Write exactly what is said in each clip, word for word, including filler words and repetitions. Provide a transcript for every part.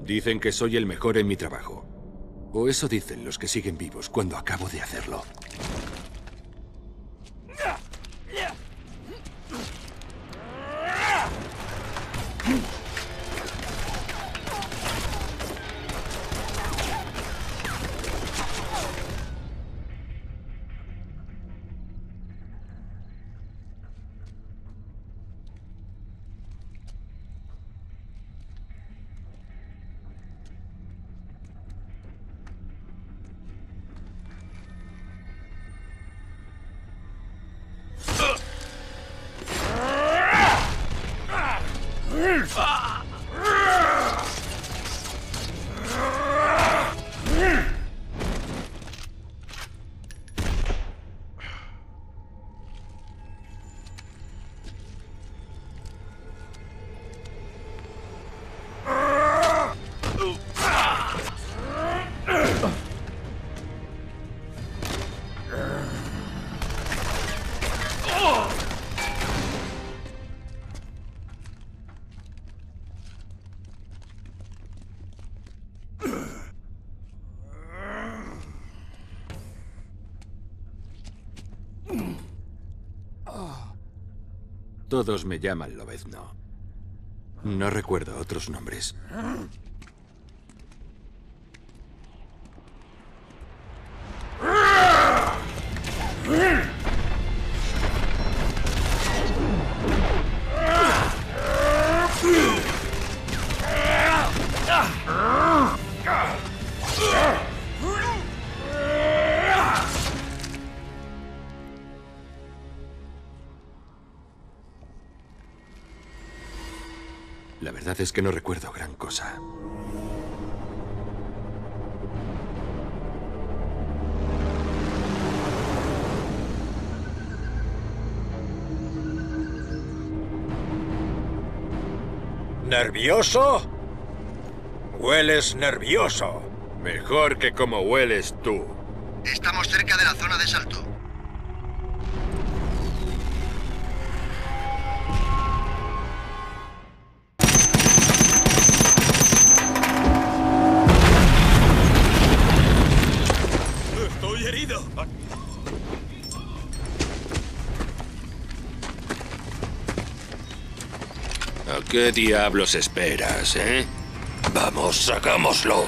Dicen que soy el mejor en mi trabajo. O eso dicen los que siguen vivos cuando acabo de hacerlo. Todos me llaman Lobezno. No recuerdo otros nombres. La verdad es que no recuerdo gran cosa. ¿Nervioso? Hueles nervioso. Mejor que como hueles tú. Estamos cerca de la zona de salto. Estoy herido. ¿A qué diablos esperas, eh? Vamos, sacámoslo.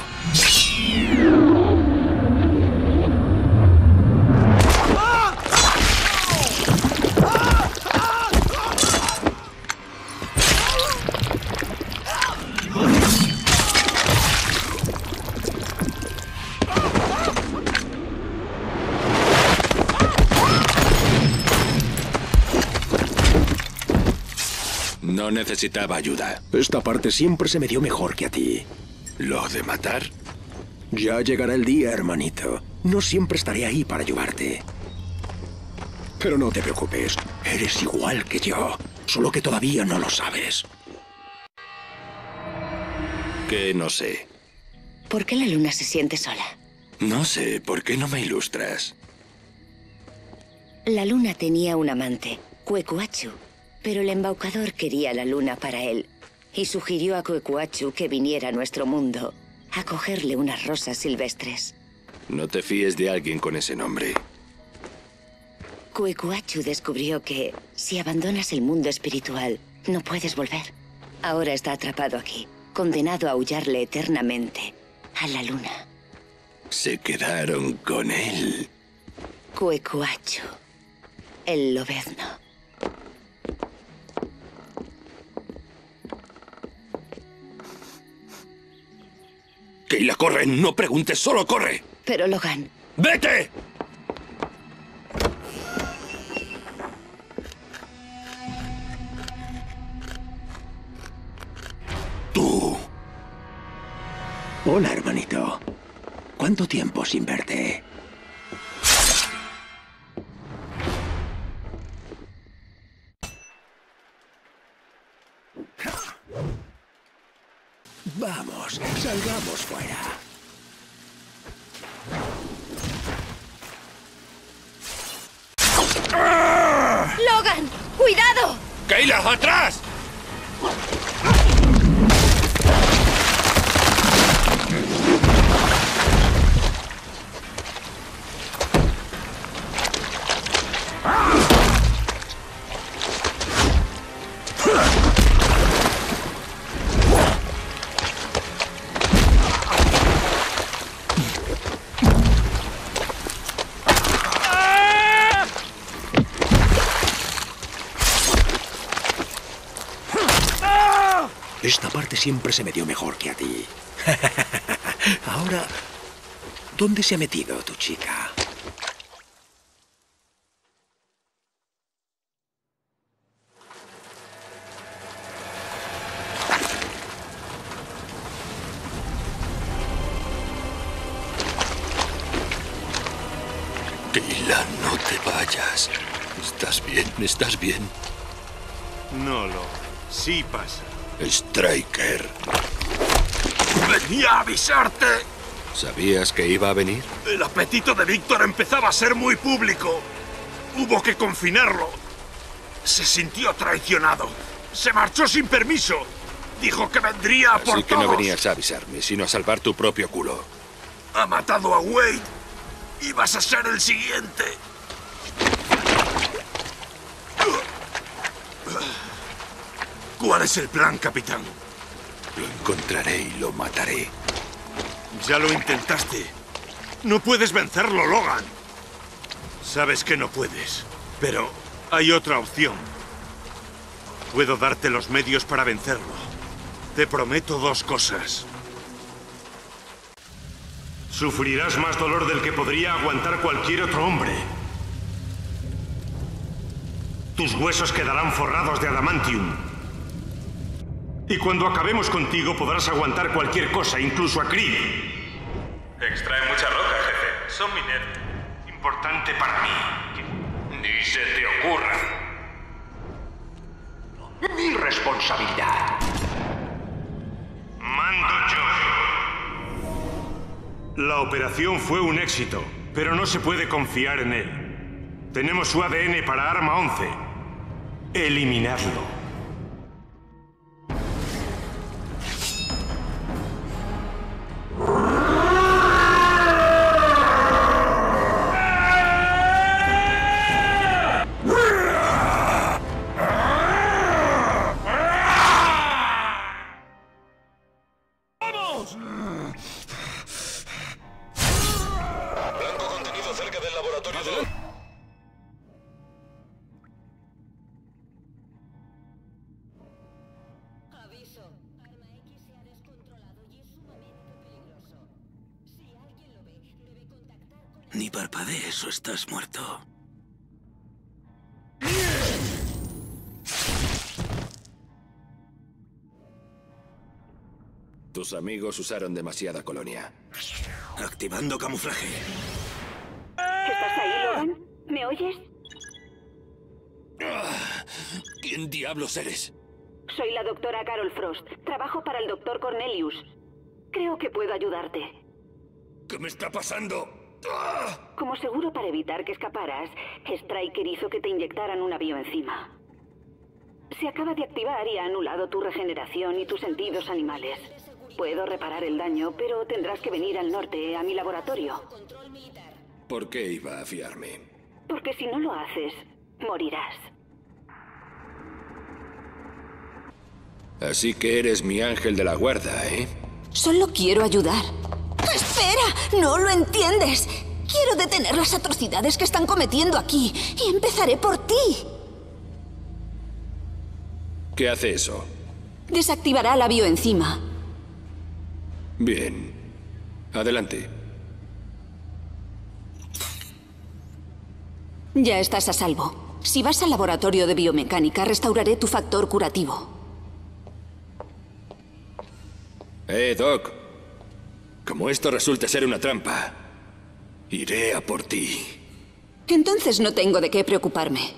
No necesitaba ayuda. Esta parte siempre se me dio mejor que a ti. ¿Lo de matar? Ya llegará el día, hermanito. No siempre estaré ahí para ayudarte. Pero no te preocupes. Eres igual que yo. Solo que todavía no lo sabes. ¿Qué no sé? ¿Por qué la luna se siente sola? No sé. ¿Por qué no me ilustras? La luna tenía un amante, Cuecuachu. Pero el embaucador quería la luna para él y sugirió a Cuecuachu que viniera a nuestro mundo a cogerle unas rosas silvestres. No te fíes de alguien con ese nombre. Cuecuachu descubrió que si abandonas el mundo espiritual, no puedes volver. Ahora está atrapado aquí, condenado a aullarle eternamente a la luna. Se quedaron con él. Cuecuachu, el Lobezno. Keila, corre. No preguntes, solo corre. Pero Logan... ¡Vete! Tú. Hola, hermanito. ¿Cuánto tiempo sin verte? Vamos, salgamos fuera. ¡Logan! ¡Cuidado! ¡Keila, atrás! Esta parte siempre se me dio mejor que a ti. Ahora, ¿dónde se ha metido tu chica? Tila, no te vayas. ¿Estás bien? ¿Estás bien? No lo. Sí pasa. Striker. ¡Venía a avisarte! ¿Sabías que iba a venir? El apetito de Víctor empezaba a ser muy público. Hubo que confinarlo. Se sintió traicionado. Se marchó sin permiso. Dijo que vendría a por Así que todos. no venías a avisarme, sino a salvar tu propio culo. Ha matado a Wade. Y vas a ser el siguiente. ¿Cuál es el plan, capitán? Lo encontraré y lo mataré. Ya lo intentaste. No puedes vencerlo, Logan. Sabes que no puedes, pero hay otra opción. Puedo darte los medios para vencerlo. Te prometo dos cosas. Sufrirás más dolor del que podría aguantar cualquier otro hombre. Tus huesos quedarán forrados de adamantium. Y cuando acabemos contigo podrás aguantar cualquier cosa, incluso a Creed. Extrae mucha roca, jefe. Son mineros. Importante para mí. Ni se te ocurra. Mi responsabilidad. Mando yo. La operación fue un éxito, pero no se puede confiar en él. Tenemos su A D N para Arma once. Eliminarlo. Ni parpadees o estás muerto. Tus amigos usaron demasiada colonia. Activando camuflaje. ¿Estás ahí, Logan? ¿Me oyes? ¿Quién diablos eres? Soy la doctora Carol Frost. Trabajo para el doctor Cornelius. Creo que puedo ayudarte. ¿Qué me está pasando? Como seguro para evitar que escaparas, Striker hizo que te inyectaran una bioenzima. Se acaba de activar y ha anulado tu regeneración y tus sentidos animales. Puedo reparar el daño, pero tendrás que venir al norte, a mi laboratorio. ¿Por qué iba a fiarme? Porque si no lo haces, morirás. Así que eres mi ángel de la guarda, ¿eh? Solo quiero ayudar. ¡Espera! ¡No lo entiendes! Quiero detener las atrocidades que están cometiendo aquí. Y empezaré por ti. ¿Qué hace eso? Desactivará la bioenzima. Bien. Adelante. Ya estás a salvo. Si vas al laboratorio de biomecánica, restauraré tu factor curativo. Eh, Doc. Como esto resulte ser una trampa, iré a por ti. Entonces no tengo de qué preocuparme.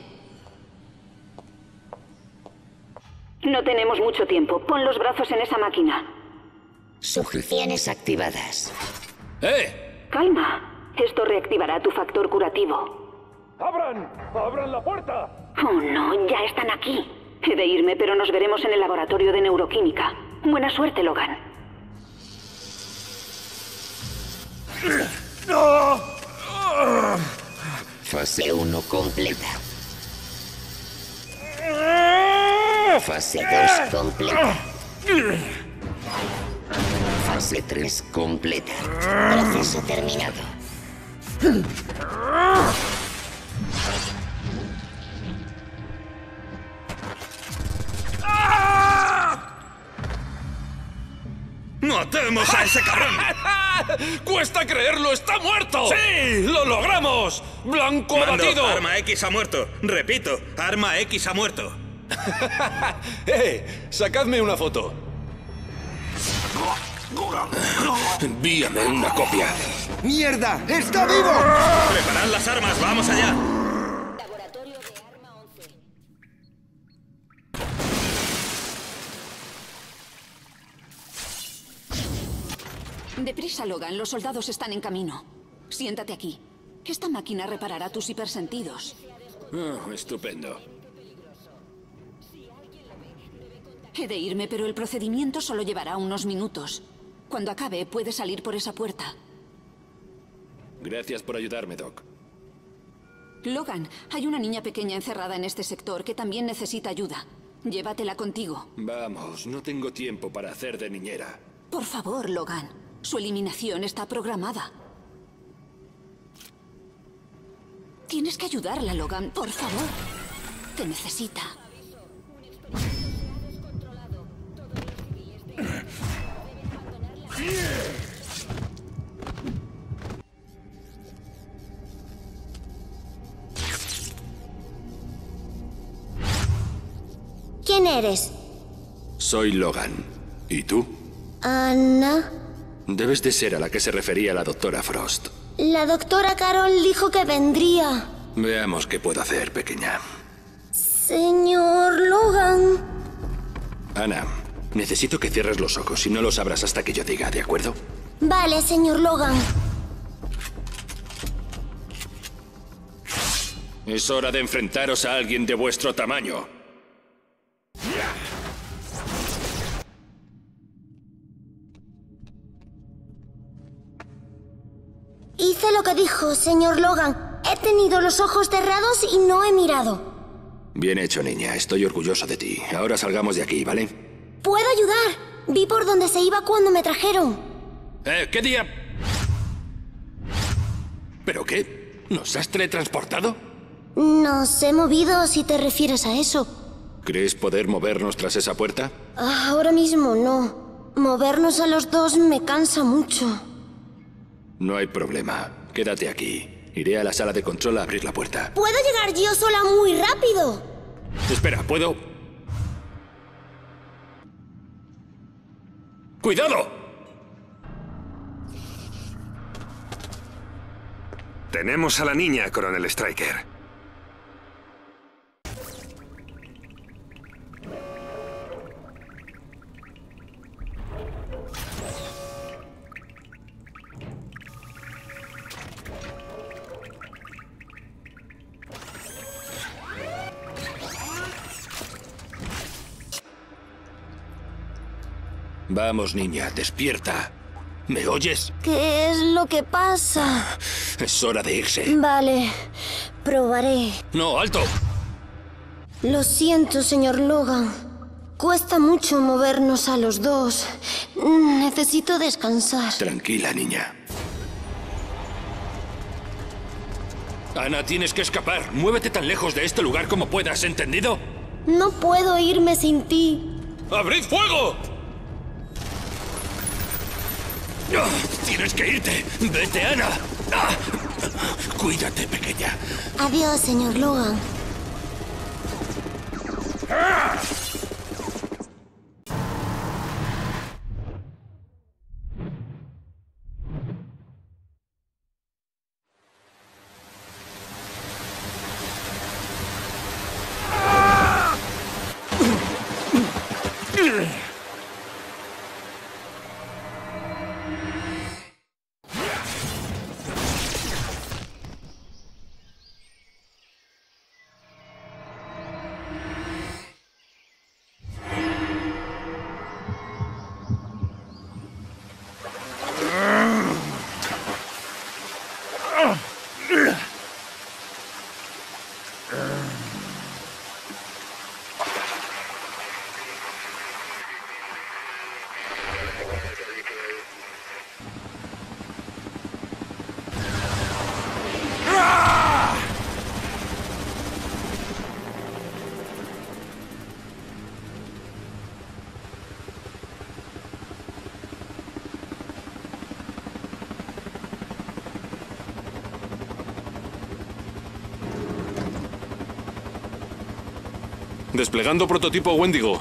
No tenemos mucho tiempo. Pon los brazos en esa máquina. Sujeciones activadas. ¡Eh! Calma. Esto reactivará tu factor curativo. ¡Abran! ¡Abran la puerta! Oh, no. Ya están aquí. He de irme, pero nos veremos en el laboratorio de neuroquímica. Buena suerte, Logan. ¡No! Fase uno completa. Fase dos completa. Fase tres completa. Proceso terminado. ¡Tenemos a ese cabrón! ¡Cuesta creerlo! ¡Está muerto! ¡Sí! ¡Lo logramos! ¡Blanco Mando, abatido! Arma X ha muerto. Repito, Arma X ha muerto. ¡Eh! ¡Sacadme una foto! Envíame una copia. ¡Mierda! ¡Está vivo! Preparad las armas, vamos allá. Laboratorio de Arma once. Deprisa, Logan. Los soldados están en camino. Siéntate aquí. Esta máquina reparará tus hipersentidos. Oh, estupendo. He de irme, pero el procedimiento solo llevará unos minutos. Cuando acabe, puede salir por esa puerta. Gracias por ayudarme, Doc. Logan, hay una niña pequeña encerrada en este sector que también necesita ayuda. Llévatela contigo. Vamos, no tengo tiempo para hacer de niñera. Por favor, Logan. Su eliminación está programada. Tienes que ayudarla, Logan. Por favor. Te necesita. ¿Quién eres? Soy Logan. ¿Y tú? Ana. Debes de ser a la que se refería la doctora Frost. La doctora Carol dijo que vendría. Veamos qué puedo hacer, pequeña. Señor Logan. Ana, necesito que cierres los ojos y no los abras hasta que yo diga, ¿de acuerdo? Vale, señor Logan. Es hora de enfrentaros a alguien de vuestro tamaño. Hice lo que dijo, señor Logan. He tenido los ojos cerrados y no he mirado. Bien hecho, niña. Estoy orgulloso de ti. Ahora salgamos de aquí, ¿vale? ¿Puedo ayudar? Vi por dónde se iba cuando me trajeron. Eh, ¿qué día? ¿Pero qué? ¿Nos has teletransportado? Nos he movido si te refieres a eso. ¿Crees poder movernos tras esa puerta? Ahora mismo no. Movernos a los dos me cansa mucho. No hay problema. Quédate aquí. Iré a la sala de control a abrir la puerta. Puedo llegar yo sola muy rápido. Espera, ¿puedo? ¡Cuidado! Tenemos a la niña, Coronel Stryker. Vamos, niña, despierta. ¿Me oyes? ¿Qué es lo que pasa? Es hora de irse. Vale, probaré. ¡No, alto! Lo siento, señor Logan. Cuesta mucho movernos a los dos. Necesito descansar. Tranquila, niña. Ana, tienes que escapar. Muévete tan lejos de este lugar como puedas, ¿entendido? No puedo irme sin ti. ¡Abrid fuego! ¡Tienes que irte! ¡Vete, Ana! Cuídate, pequeña. Adiós, señor Logan. Desplegando prototipo Wendigo.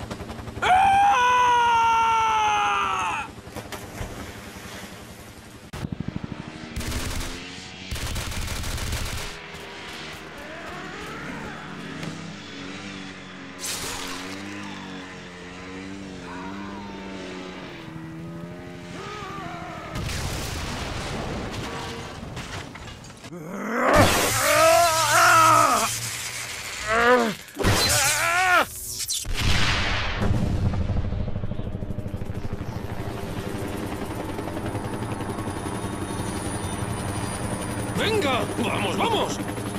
¡Venga! ¡Vamos, vamos!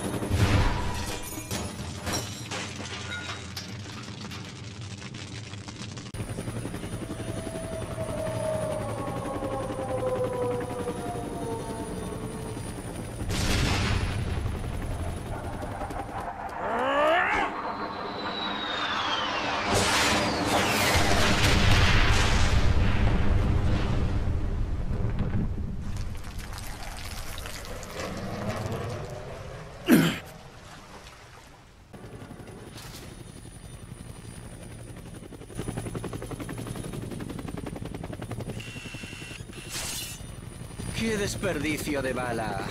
¡Qué desperdicio de bala!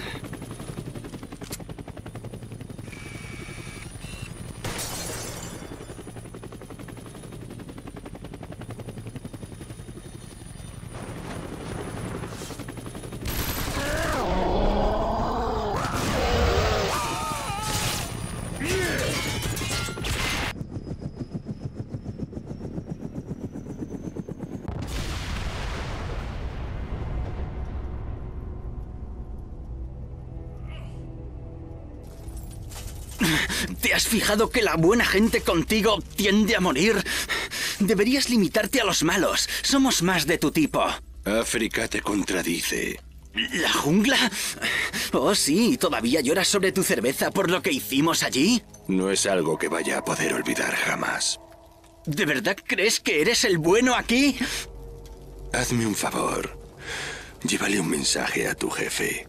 ¿Te has fijado que la buena gente contigo tiende a morir? Deberías limitarte a los malos. Somos más de tu tipo. África te contradice. ¿La jungla? Oh, sí, ¿todavía lloras sobre tu cerveza por lo que hicimos allí? No es algo que vaya a poder olvidar jamás. ¿De verdad crees que eres el bueno aquí? Hazme un favor. Llévale un mensaje a tu jefe.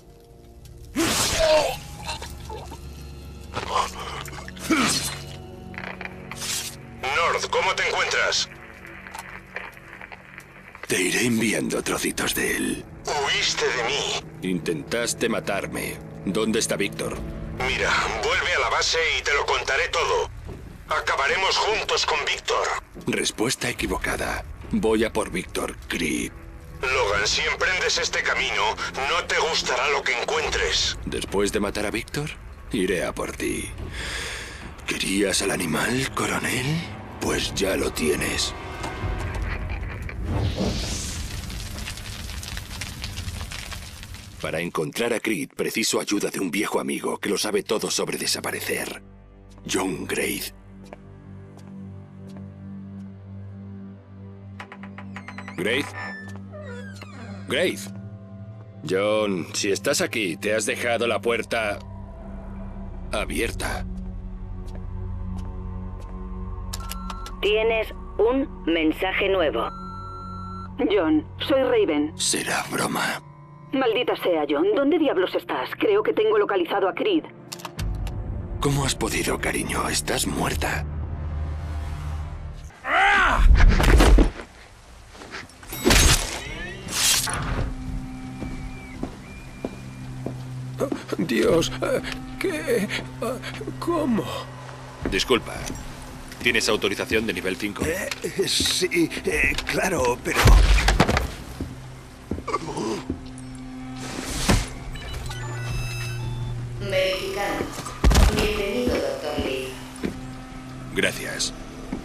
Nord, ¿cómo te encuentras? Te iré enviando trocitos de él. Huiste de mí. Intentaste matarme. ¿Dónde está Víctor? Mira, vuelve a la base y te lo contaré todo. Acabaremos juntos con Víctor. Respuesta equivocada. Voy a por Víctor, Creed. Logan, si emprendes este camino, no te gustará lo que encuentres. Después de matar a Víctor, iré a por ti. ¿Querías al animal, coronel? Pues ya lo tienes. Para encontrar a Creed, preciso ayuda de un viejo amigo que lo sabe todo sobre desaparecer. John Graith. ¿Graith? Graith. John, si estás aquí, te has dejado la puerta abierta. Tienes un mensaje nuevo. John, soy Raven. Será broma. Maldita sea, John. ¿Dónde diablos estás? Creo que tengo localizado a Creed. ¿Cómo has podido, cariño? Estás muerta. Dios, ¿qué? ¿Cómo? Disculpa. ¿Tienes autorización de nivel cinco? Eh, sí, eh, claro, pero... Verificando. Bienvenido, doctor Lee. Gracias.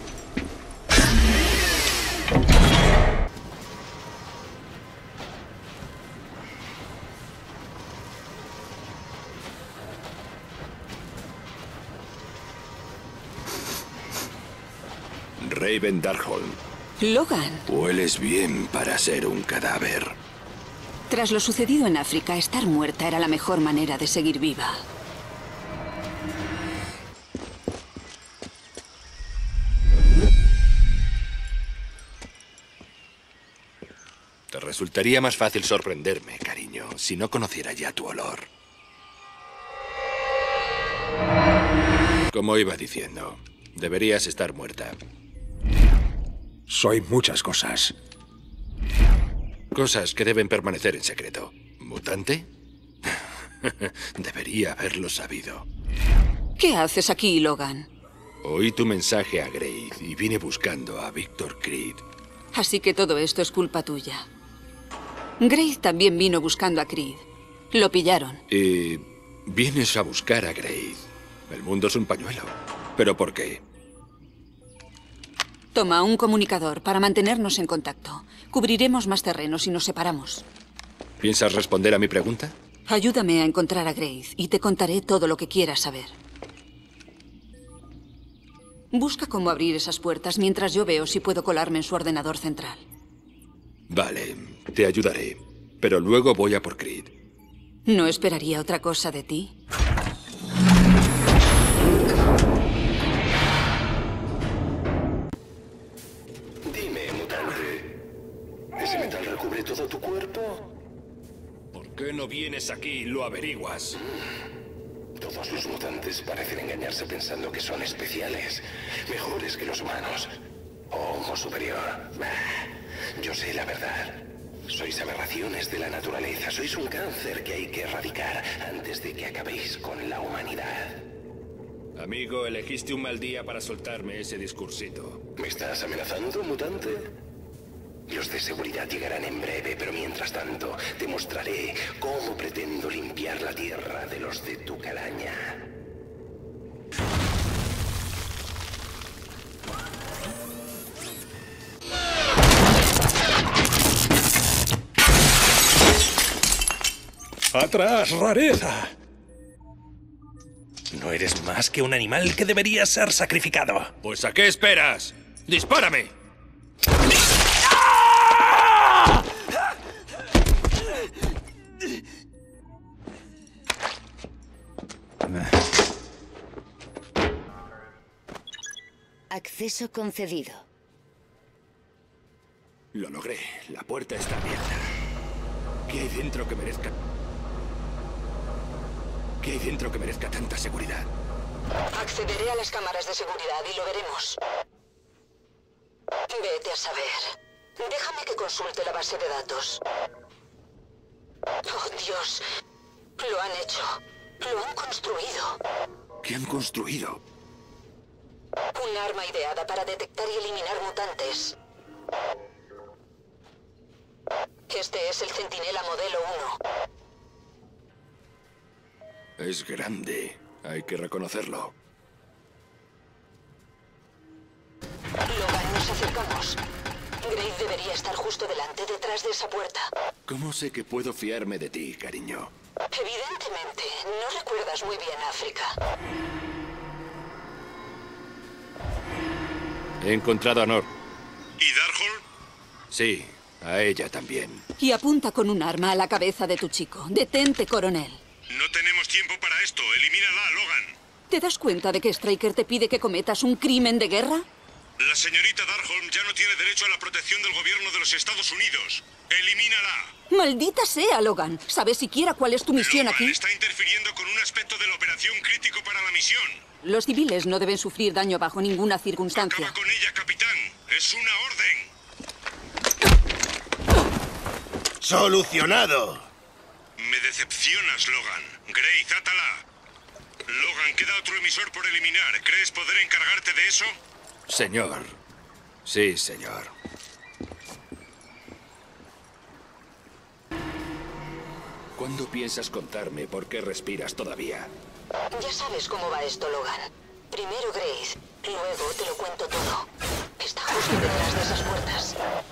Raven Darkholm. Logan. Hueles bien para ser un cadáver. Tras lo sucedido en África, estar muerta era la mejor manera de seguir viva. Te resultaría más fácil sorprenderme, cariño, si no conociera ya tu olor. Como iba diciendo, Deberías estar muerta. Soy muchas cosas. Cosas que deben permanecer en secreto. ¿Mutante? Debería haberlo sabido. ¿Qué haces aquí, Logan? Oí tu mensaje a Grace y vine buscando a Victor Creed. Así que todo esto es culpa tuya. Grace también vino buscando a Creed. Lo pillaron. Y vienes a buscar a Grace. El mundo es un pañuelo. ¿Pero por qué? Toma un comunicador para mantenernos en contacto. Cubriremos más terreno si nos separamos. ¿Piensas responder a mi pregunta? Ayúdame a encontrar a Grace y te contaré todo lo que quieras saber. Busca cómo abrir esas puertas mientras yo veo si puedo colarme en su ordenador central. Vale, te ayudaré. Pero luego voy a por Creed. No esperaría otra cosa de ti. Dime, mutante. ¿Ese metal recubre todo tu cuerpo? ¿Por qué no vienes aquí y lo averiguas? Todos los mutantes parecen engañarse pensando que son especiales, mejores que los humanos. O Homo superior. Bah, yo sé la verdad. Sois aberraciones de la naturaleza. Sois un cáncer que hay que erradicar antes de que acabéis con la humanidad. Amigo, elegiste un mal día para soltarme ese discursito. ¿Me estás amenazando, mutante? Los de seguridad llegarán en breve, pero mientras tanto te mostraré cómo pretendo limpiar la tierra de los de tu calaña. ¡Atrás, rareza! No eres más que un animal que debería ser sacrificado. Pues ¿a qué esperas? ¡Dispárame! Acceso concedido. Lo logré. La puerta está abierta. ¿Qué hay dentro que merezca? ¿Qué hay dentro que merezca tanta seguridad? Accederé a las cámaras de seguridad y lo veremos. Vete a saber. Déjame que consulte la base de datos. Oh, Dios. Lo han hecho. Lo han construido. ¿Qué han construido? Un arma ideada para detectar y eliminar mutantes. Este es el Centinela modelo uno. Es grande. Hay que reconocerlo. Logan, nos acercamos. Grace debería estar justo delante, detrás de esa puerta. ¿Cómo sé que puedo fiarme de ti, cariño? Evidentemente, no recuerdas muy bien África. He encontrado a Nor. ¿Y Darkhold? Sí, a ella también. Y apunta con un arma a la cabeza de tu chico. Detente, coronel. No tenemos tiempo para esto. Elimínala, Logan. ¿Te das cuenta de que Stryker te pide que cometas un crimen de guerra? La señorita Darkhold ya no tiene derecho a la protección del gobierno de los Estados Unidos. ¡Elimínala! ¡Maldita sea, Logan! ¿Sabes siquiera cuál es tu misión Logan aquí? está interfiriendo con un aspecto de la operación crítico para la misión. Los civiles no deben sufrir daño bajo ninguna circunstancia. Acaba con ella, capitán. Es una orden. ¡Solucionado! Me decepcionas, Logan. Grace, átala. Logan, queda otro emisor por eliminar. ¿Crees poder encargarte de eso? Señor. Sí, señor. ¿Cuándo piensas contarme por qué respiras todavía? Ya sabes cómo va esto, Logan. Primero Grace, luego te lo cuento todo. Está justo detrás de esas puertas.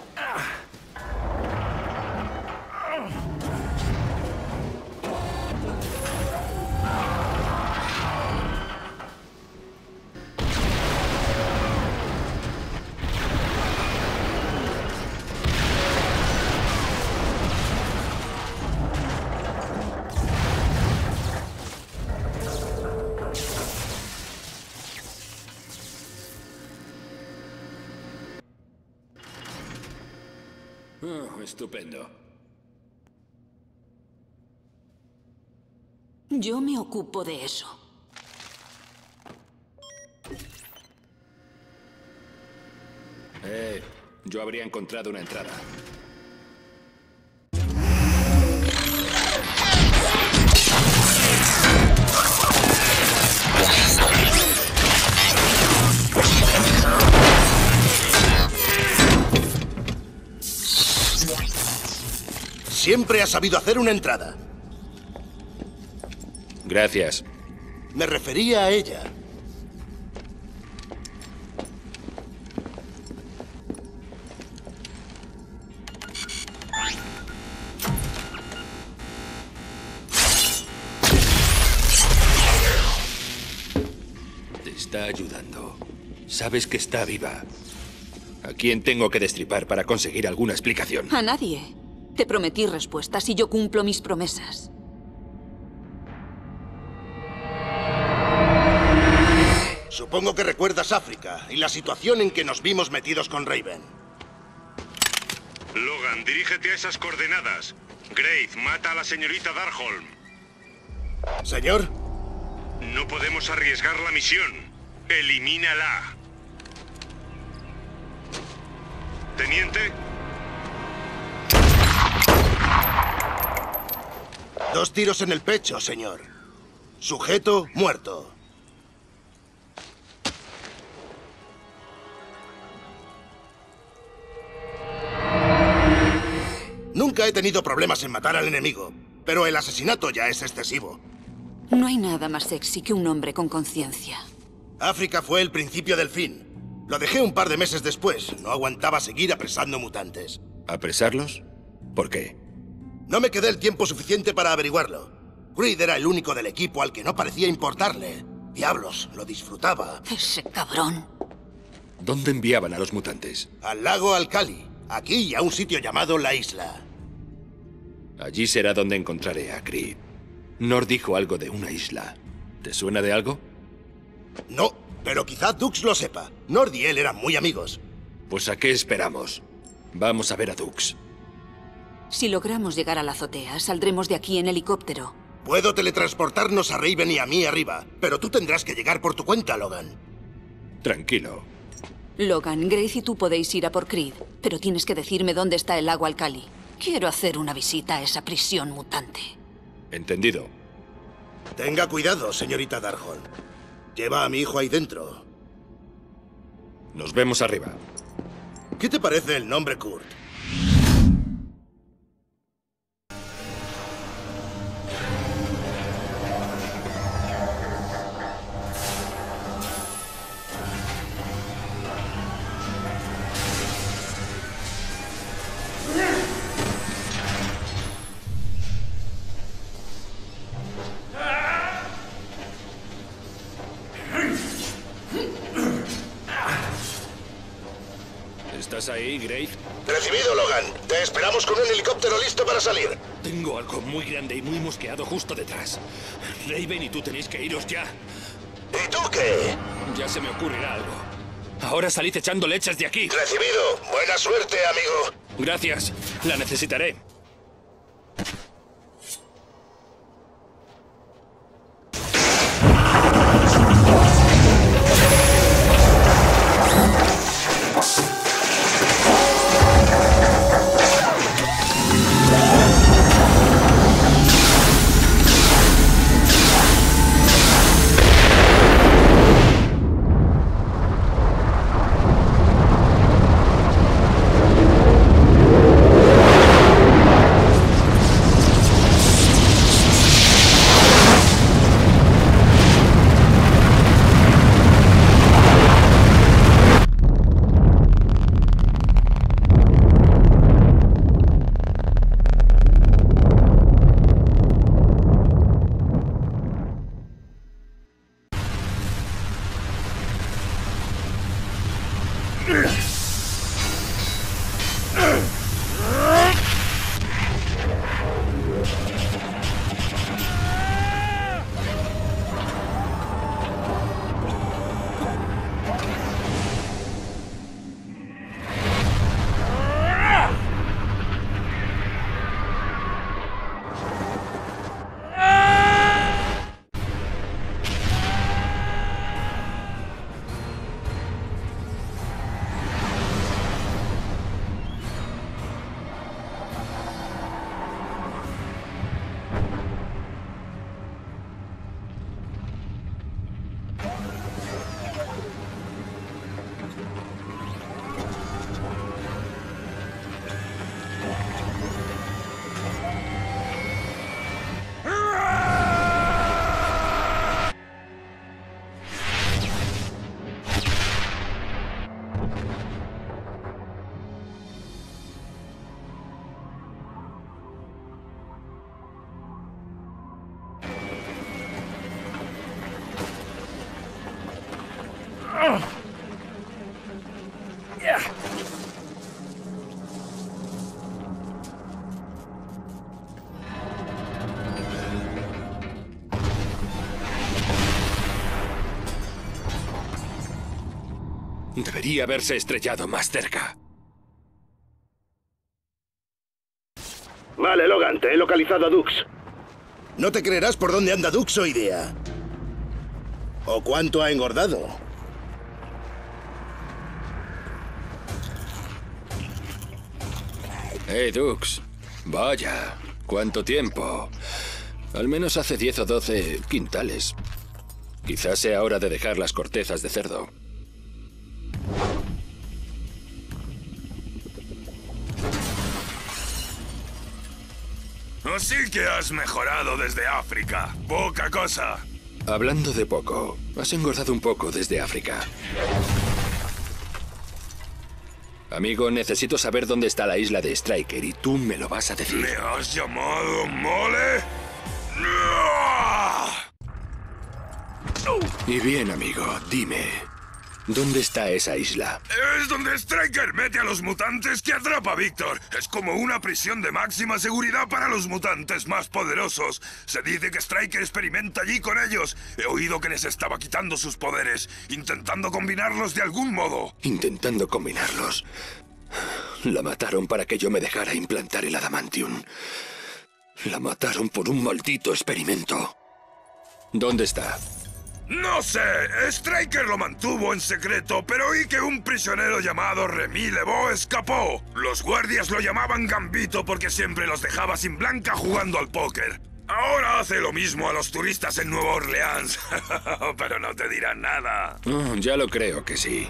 Oh, estupendo. Yo me ocupo de eso. Eh, yo habría encontrado una entrada. Siempre has sabido hacer una entrada. Gracias. Me refería a ella. Te está ayudando. Sabes que está viva. ¿A quién tengo que destripar para conseguir alguna explicación? A nadie. Te prometí respuestas y yo cumplo mis promesas. Supongo que recuerdas África y la situación en que nos vimos metidos con Raven. Logan, dirígete a esas coordenadas. Graith, mata a la señorita Darkholm. ¿Señor? No podemos arriesgar la misión. Elimínala. Teniente. Dos tiros en el pecho, señor. Sujeto muerto. Nunca he tenido problemas en matar al enemigo, pero el asesinato ya es excesivo. No hay nada más sexy que un hombre con conciencia. África fue el principio del fin. Lo dejé un par de meses después. No aguantaba seguir apresando mutantes. ¿Apresarlos? ¿Por qué? No me quedé el tiempo suficiente para averiguarlo. Creed era el único del equipo al que no parecía importarle. Diablos, lo disfrutaba. Ese cabrón. ¿Dónde enviaban a los mutantes? Al lago Alcali, aquí y a un sitio llamado La Isla. Allí será donde encontraré a Creed. Nord dijo algo de una isla. ¿Te suena de algo? No, pero quizá Dux lo sepa. Nord y él eran muy amigos. Pues ¿a qué esperamos? Vamos a ver a Dux. Si logramos llegar a la azotea, saldremos de aquí en helicóptero. Puedo teletransportarnos a Raven y a mí arriba, pero tú tendrás que llegar por tu cuenta, Logan. Tranquilo. Logan, Grace y tú podéis ir a por Creed, pero tienes que decirme dónde está el lago Alcali. Quiero hacer una visita a esa prisión mutante. Entendido. Tenga cuidado, señorita Darkholm. Lleva a mi hijo ahí dentro. Nos vemos arriba. ¿Qué te parece el nombre Kurt? ¿Estás ahí, Graith? Recibido, Logan. Te esperamos con un helicóptero listo para salir. Tengo algo muy grande y muy mosqueado justo detrás. Raven y tú tenéis que iros ya. ¿Y tú qué? Ya se me ocurrirá algo. Ahora salid echando leches de aquí. Recibido. Buena suerte, amigo. Gracias. La necesitaré. Debería haberse estrellado más cerca. Vale, Logan, te he localizado a Dux. No te creerás por dónde anda Dux hoy día. O cuánto ha engordado. Hey, Dux. Vaya, ¿cuánto tiempo? Al menos hace diez o doce quintales. Quizás sea hora de dejar las cortezas de cerdo. Así que has mejorado desde África. Poca cosa. Hablando de poco, has engordado un poco desde África. Amigo, necesito saber dónde está la isla de Striker y tú me lo vas a decir. ¿Me has llamado mole? Y bien, amigo, dime, ¿dónde está esa isla? Es donde Striker mete a los mutantes que atrapa a Víctor. Es como una prisión de máxima seguridad para los mutantes más poderosos. Se dice que Striker experimenta allí con ellos. He oído que les estaba quitando sus poderes, intentando combinarlos de algún modo. Intentando combinarlos. La mataron para que yo me dejara implantar el adamantium. La mataron por un maldito experimento. ¿Dónde está? No sé, Striker lo mantuvo en secreto, pero oí que un prisionero llamado Remy Lebeau escapó. Los guardias lo llamaban Gambito porque siempre los dejaba sin blanca jugando al póker. Ahora hace lo mismo a los turistas en Nueva Orleans, pero no te dirán nada. Oh, ya lo creo que sí.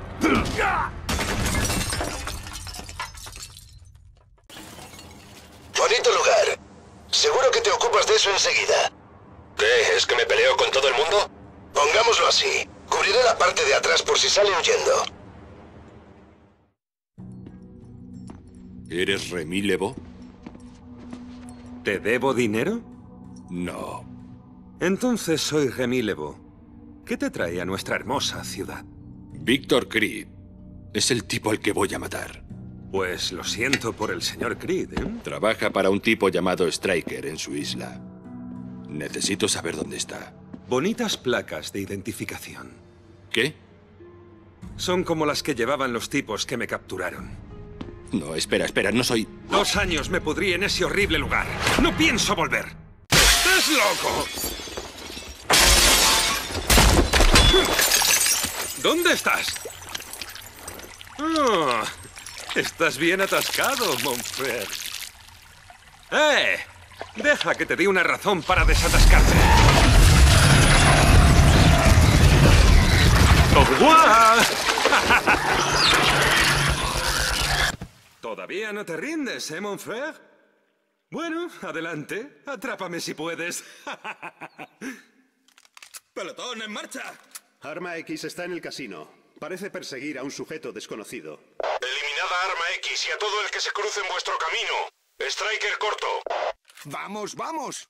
Bonito lugar. Seguro que te ocupas de eso enseguida. ¿Qué? ¿Es que me peleo con todo el mundo? Pongámoslo así. Cubriré la parte de atrás por si sale huyendo. ¿Eres Remy Lebeau? ¿Te debo dinero? No. Entonces soy Remy Lebeau. ¿Qué te trae a nuestra hermosa ciudad? Víctor Creed. Es el tipo al que voy a matar. Pues lo siento por el señor Creed, ¿eh? Trabaja para un tipo llamado Striker en su isla. Necesito saber dónde está. Bonitas placas de identificación. ¿Qué? Son como las que llevaban los tipos que me capturaron. No, espera, espera, no soy... Dos años me pudrí en ese horrible lugar. ¡No pienso volver! ¡Estás loco! ¿Dónde estás? Oh, estás bien atascado, mon frère. ¡Eh! Deja que te dé una razón para desatascarte. ¡Au revoir! ¿Todavía no te rindes, eh, mon frère? Bueno, adelante. Atrápame si puedes. ¡Pelotón, en marcha! Arma X está en el casino. Parece perseguir a un sujeto desconocido. Eliminad a Arma X y a todo el que se cruce en vuestro camino. Striker corto. ¡Vamos, vamos!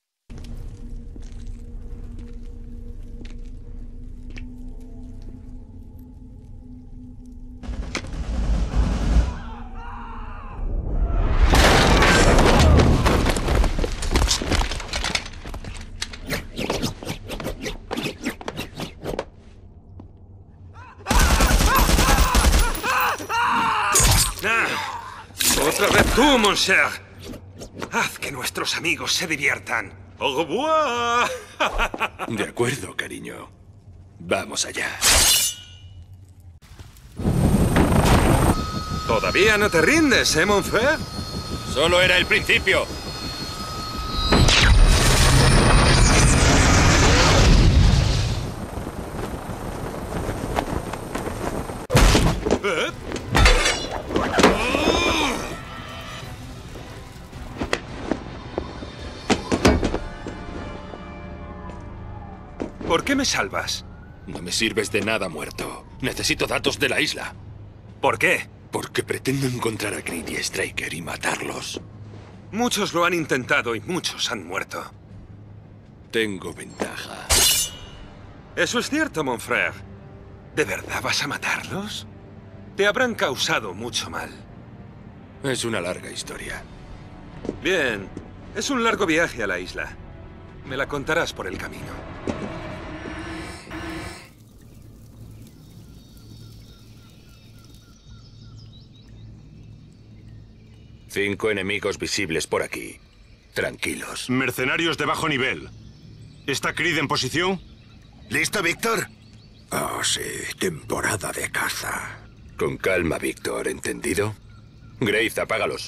¡Otra vez tú, mon cher! Haz que nuestros amigos se diviertan. ¡Au revoir! De acuerdo, cariño. Vamos allá. ¿Todavía no te rindes, eh, mon frère? Solo era el principio. ¿Eh? ¿Por qué me salvas? No me sirves de nada, muerto. Necesito datos de la isla. ¿Por qué? Porque pretendo encontrar a Creed y Striker y matarlos. Muchos lo han intentado y muchos han muerto. Tengo ventaja. Eso es cierto, mon frère. ¿De verdad vas a matarlos? Te habrán causado mucho mal. Es una larga historia. Bien. Es un largo viaje a la isla. Me la contarás por el camino. Cinco enemigos visibles por aquí. Tranquilos. Mercenarios de bajo nivel. ¿Está Creed en posición? ¿Listo, Víctor? Oh, sí. Temporada de caza. Con calma, Víctor. ¿Entendido? Grace, apágalos.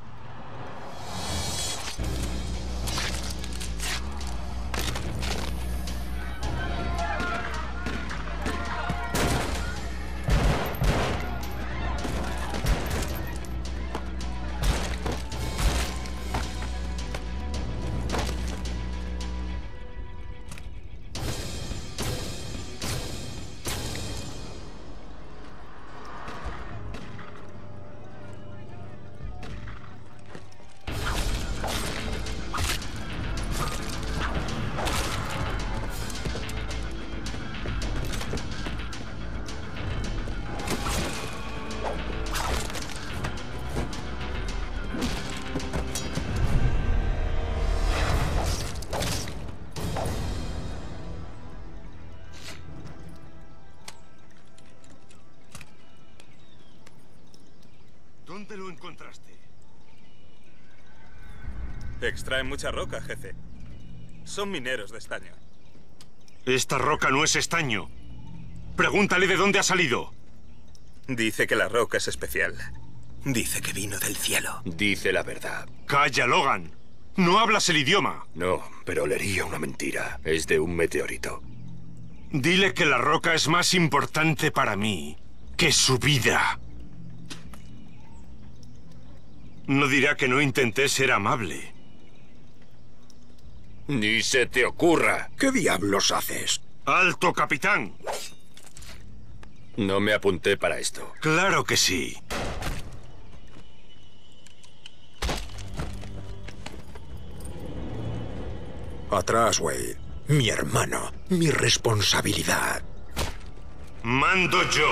¿Dónde lo encontraste? Extraen mucha roca, jefe. Son mineros de estaño. Esta roca no es estaño. Pregúntale de dónde ha salido. Dice que la roca es especial. Dice que vino del cielo. Dice la verdad. Calla, Logan. No hablas el idioma. No, pero olería una mentira. Es de un meteorito. Dile que la roca es más importante para mí que su vida. No dirá que no intenté ser amable. Ni se te ocurra. ¿Qué diablos haces? ¡Alto, capitán! No me apunté para esto. Claro que sí. Atrás, Wade. Mi hermano. Mi responsabilidad. Mando yo.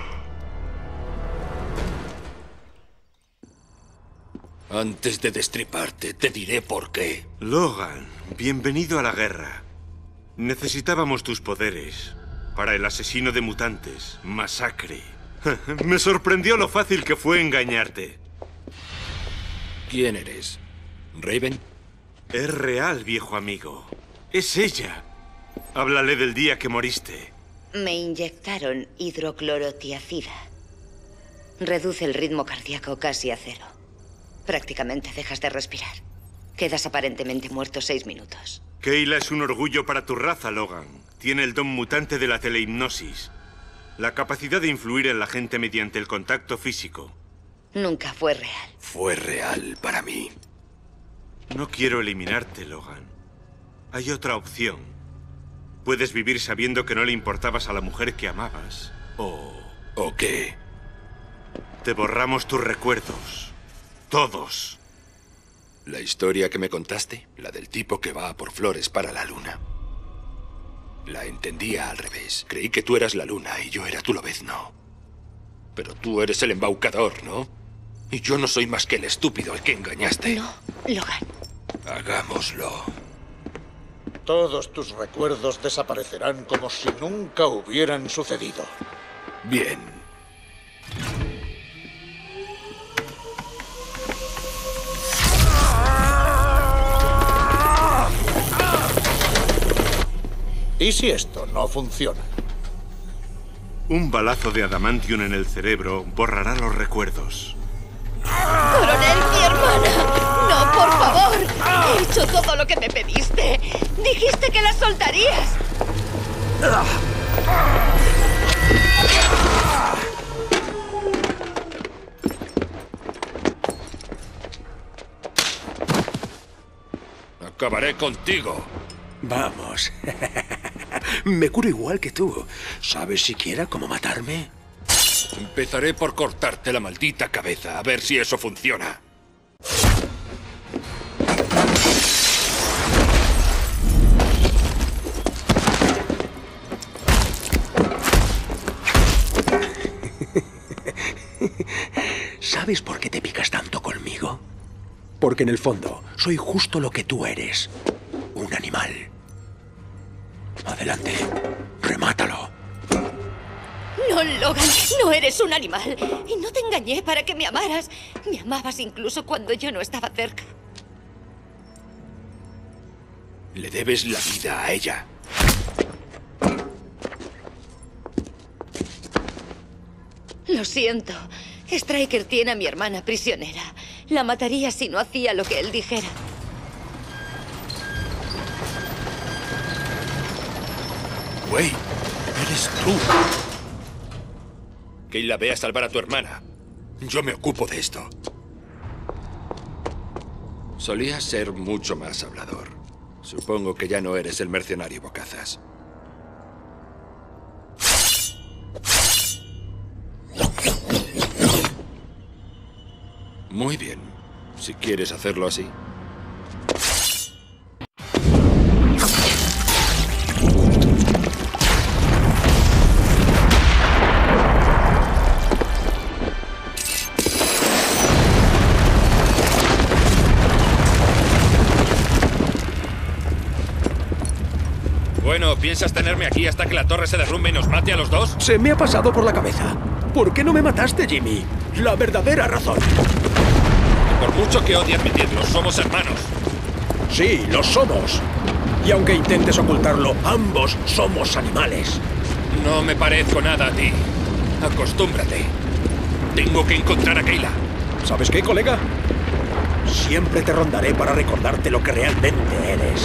Antes de destriparte, te diré por qué. Logan, bienvenido a la guerra. Necesitábamos tus poderes para el asesino de mutantes, Masacre. Me sorprendió lo fácil que fue engañarte. ¿Quién eres? ¿Raven? Es real, viejo amigo. Es ella. Háblale del día que moriste. Me inyectaron hidroclorotiazida. Reduce el ritmo cardíaco casi a cero. Prácticamente dejas de respirar. Quedas aparentemente muerto seis minutos. Kayla es un orgullo para tu raza, Logan. Tiene el don mutante de la telehipnosis. La capacidad de influir en la gente mediante el contacto físico. Nunca fue real. Fue real para mí. No quiero eliminarte, Logan. Hay otra opción. Puedes vivir sabiendo que no le importabas a la mujer que amabas. O... ¿O qué? Te borramos tus recuerdos. Todos. La historia que me contaste, la del tipo que va por flores para la luna. La entendía al revés. Creí que tú eras la luna y yo era tu lobezno. Pero tú eres el embaucador, ¿no? Y yo no soy más que el estúpido al que engañaste. No, Logan. Hagámoslo. Todos tus recuerdos desaparecerán como si nunca hubieran sucedido. Bien. ¿Y si esto no funciona? Un balazo de adamantium en el cerebro borrará los recuerdos. ¡Coronel, mi hermana! ¡No, por favor! He hecho todo lo que me pediste. Dijiste que la soltarías. Acabaré contigo. Vamos. Me curo igual que tú. ¿Sabes siquiera cómo matarme? Empezaré por cortarte la maldita cabeza, a ver si eso funciona. ¿Sabes por qué te picas tanto conmigo? Porque en el fondo soy justo lo que tú eres. Un animal. Adelante. Remátalo. No, Logan, no eres un animal. Y no te engañé para que me amaras. Me amabas incluso cuando yo no estaba cerca. Le debes la vida a ella. Lo siento. Striker tiene a mi hermana prisionera. La mataría si no hacía lo que él dijera. Güey, eres tú. Kayla, ve a salvar a tu hermana. Yo me ocupo de esto. Solías ser mucho más hablador. Supongo que ya no eres el mercenario bocazas. Muy bien. Si quieres hacerlo así. Bueno, ¿piensas tenerme aquí hasta que la torre se derrumbe y nos mate a los dos? Se me ha pasado por la cabeza. ¿Por qué no me mataste, Jimmy? La verdadera razón. Por mucho que odie admitirlo, somos hermanos. Sí, lo somos. Y aunque intentes ocultarlo, ambos somos animales. No me parezco nada a ti. Acostúmbrate. Tengo que encontrar a Kayla. ¿Sabes qué, colega? Siempre te rondaré para recordarte lo que realmente eres.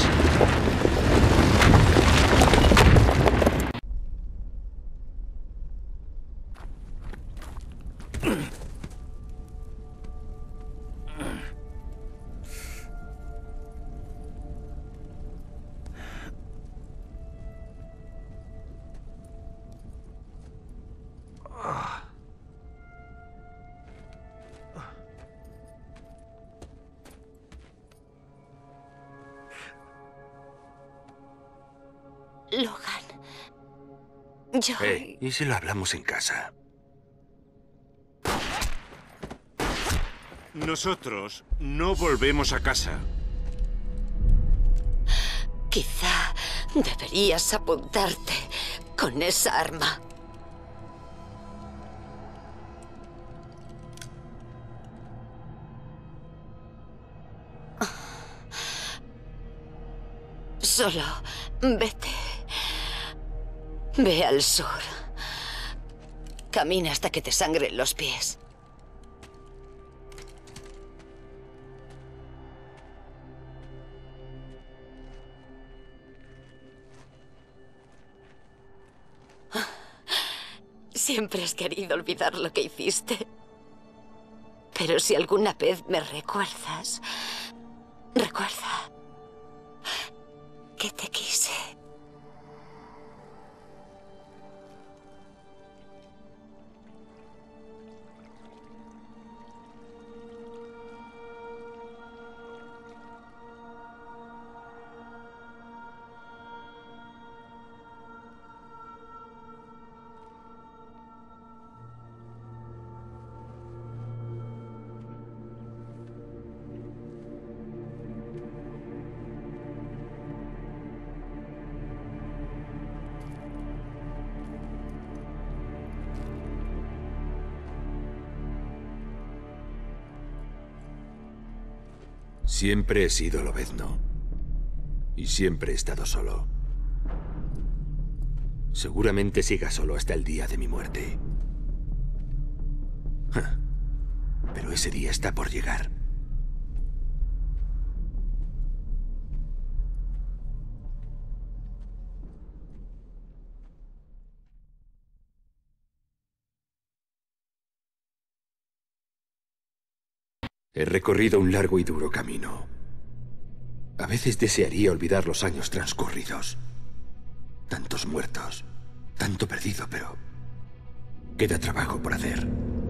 Logan. Yo... Hey, ¿y si lo hablamos en casa? Nosotros no volvemos a casa. Quizá deberías apuntarte con esa arma. Solo vete. Ve al sur. Camina hasta que te sangren los pies. Siempre has querido olvidar lo que hiciste. Pero si alguna vez me recuerdas, recuerda que te quise. Siempre he sido lobezno. Y siempre he estado solo. Seguramente siga solo hasta el día de mi muerte. Pero ese día está por llegar. He recorrido un largo y duro camino. A veces desearía olvidar los años transcurridos. Tantos muertos, tanto perdido, pero queda trabajo por hacer.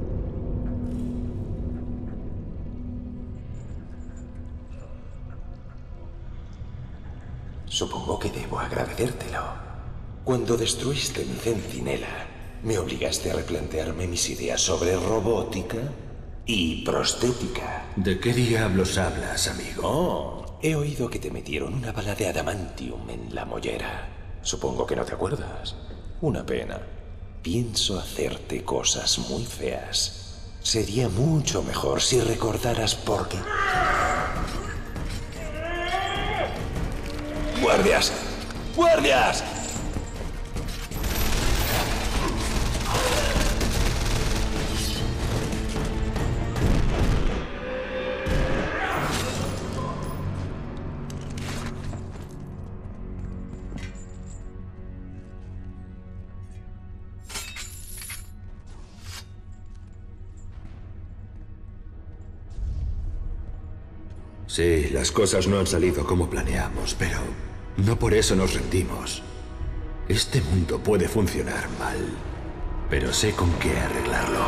Supongo que debo agradecértelo. Cuando destruiste mi centinela, me obligaste a replantearme mis ideas sobre robótica Y prostética. ¿De qué diablos hablas, amigo? Oh, he oído que te metieron una bala de adamantium en la mollera. Supongo que no te acuerdas. Una pena. Pienso hacerte cosas muy feas. Sería mucho mejor si recordaras por qué. ¡Guardias! ¡Guardias! Sí, las cosas no han salido como planeamos, pero no por eso nos rendimos. Este mundo puede funcionar mal, pero sé con qué arreglarlo.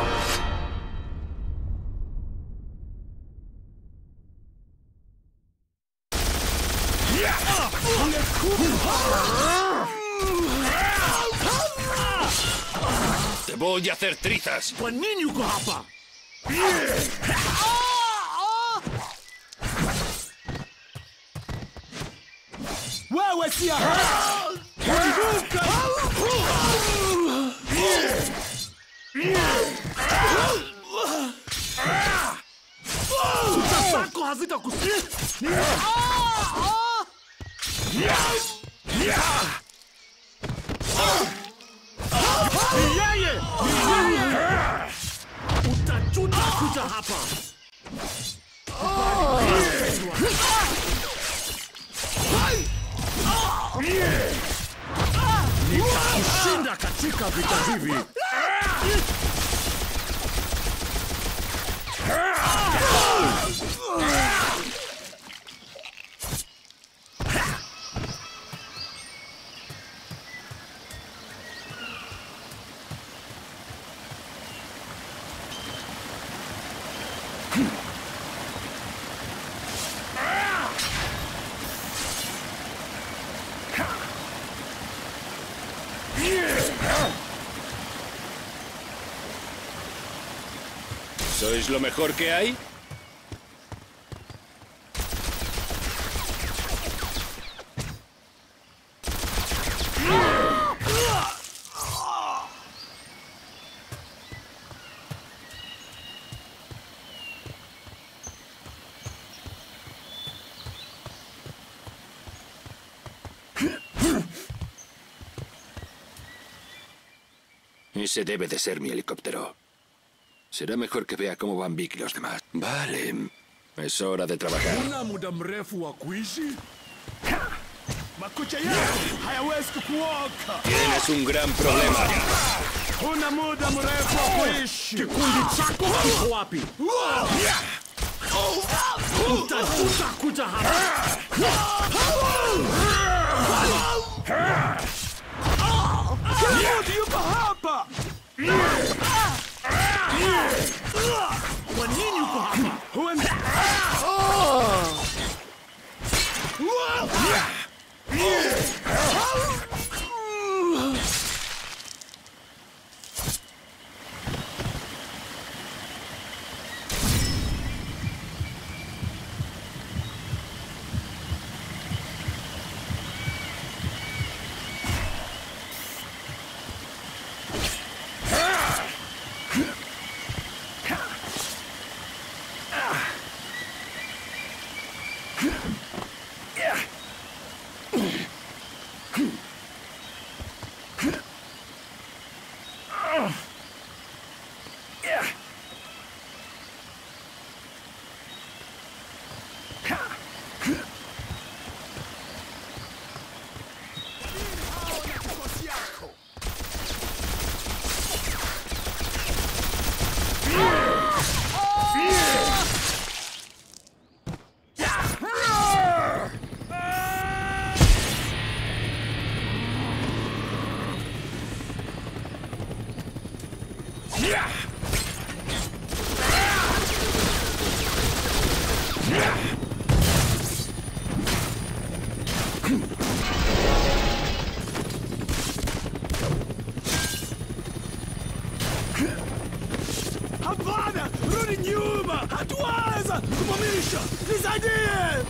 ¡Te voy a hacer trizas! Wewe si Walivuka! Chuta zako hazitakusikia! Yeye! Utachuta kuja hapa! Nitakushinda katika vita hivi. ¿Sois lo mejor que hay? Ese debe de ser mi helicóptero. Será mejor que vea cómo van Vic y los demás. Vale. Es hora de trabajar. Una muda mrefu wa kuishi? Makucha yako hayawezi kukuoka. Tienes un gran problema. Una muda mrefu wa kuishi. Kikundi chako kiko wapi? Utajuta kuja hapa. Kikundi yuko hapa. Kwa nini uko hapa? Huenda... Havana! Running you! nyuma! Hatuweza kumamisha! Nisaidie!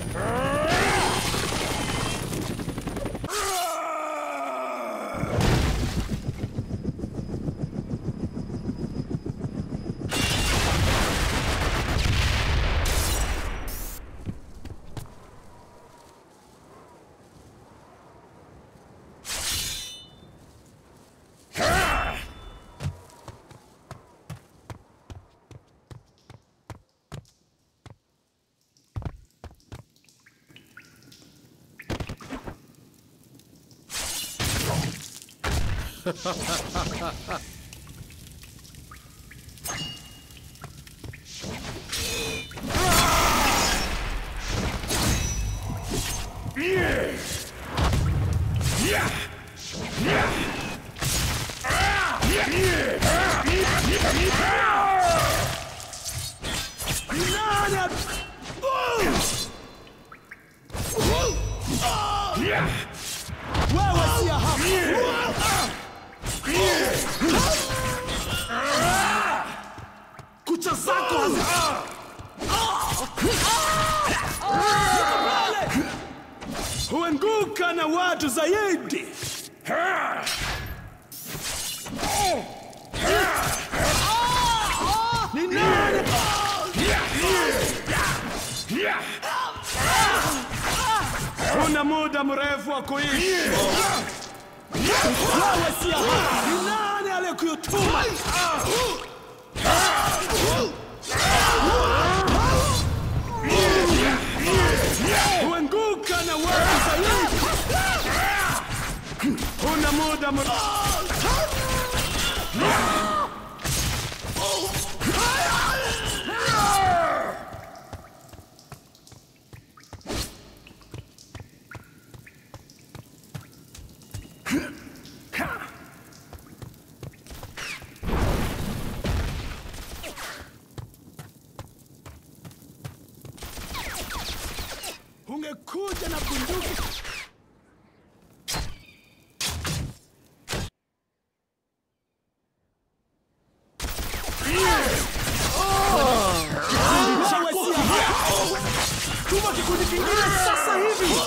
Kucha zako huanguka na watu zaidi. Ni nani? Una muda mrefu wa kuishi. Wewe si hapa. Ni nani aliyekutuma? Huanguka na watu zaidi. Una muda mrefu. Ungekuja na bunduki. Tuma kikundi kingine sasa hivi.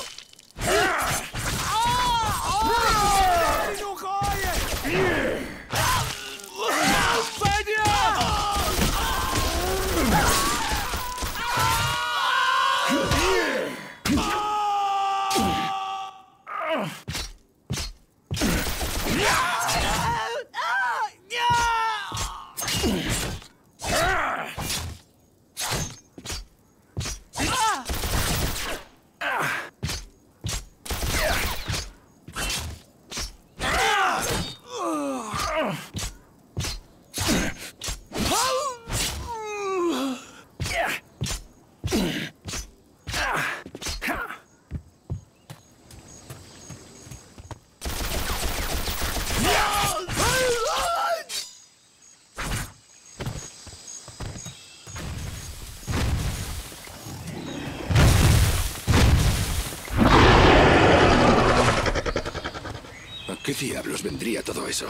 ¿Qué diablos vendría todo eso?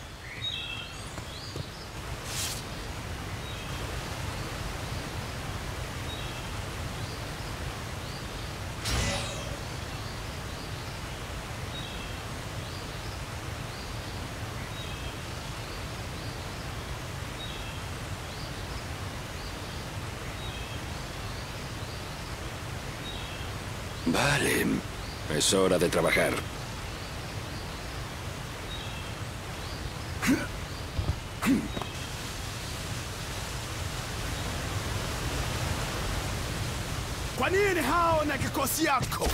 Vale, es hora de trabajar. Kwa nini hao na kikosi yako?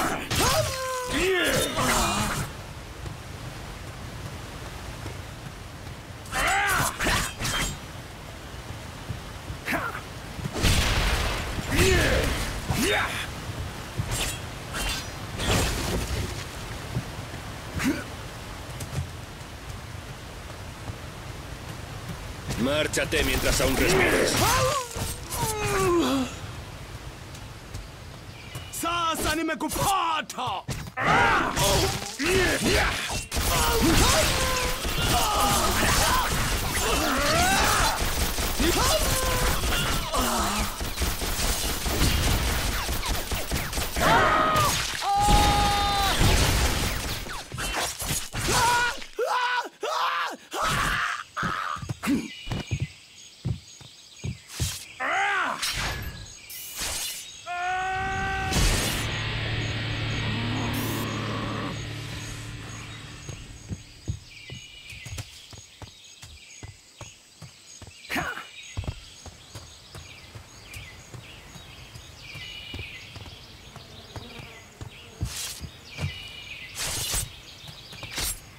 Márchate mientras aún respires. Sasa nimekupata.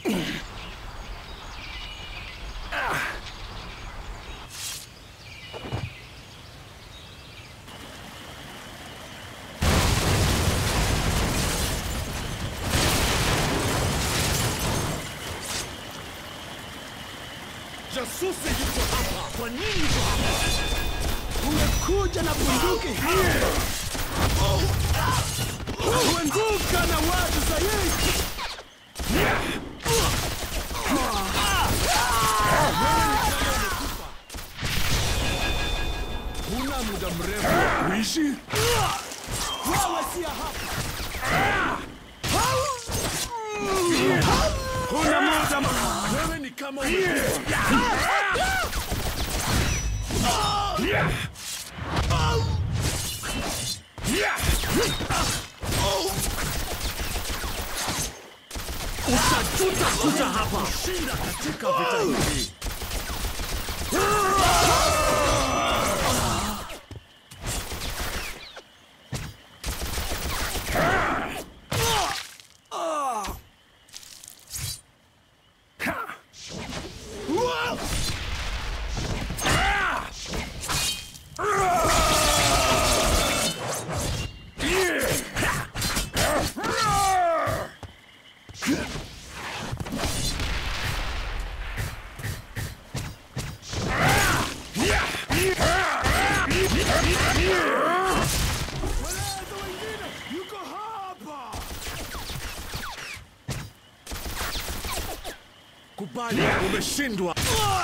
Jasusi yuko hapa. Kwa nini yuko hapa? Umekuja na bunduki hapa. Kuenduka na watu zaidi. Huna muda mrefu wa kuishi. Wewe si hapa. Huna muda mrefu. Wewe ni kama umekufa. Utajuta kuja hapa. Shinda katika vita hivi. Kubali, umeshindwa.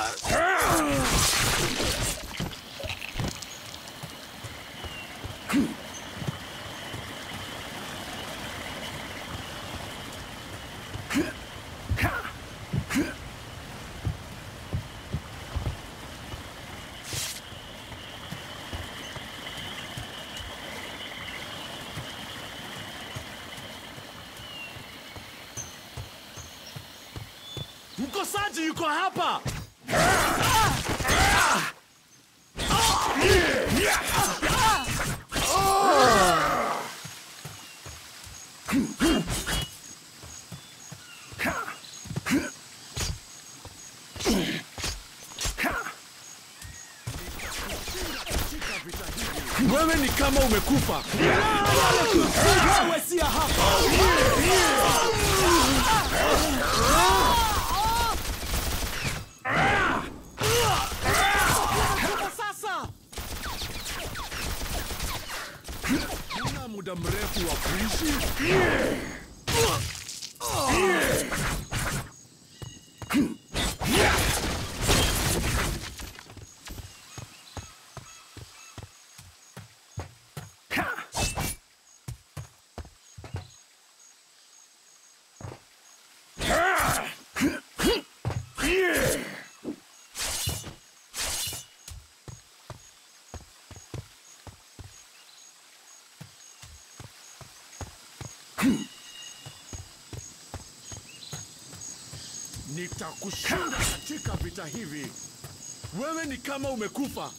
Mkosaji yuko hapa. Wewe ni kama umekufa. Wewe si hapa. Sasa. Una muda mrefu wa kuishi. Nitakushinda katika vita hivi. Wewe ni kama umekufa.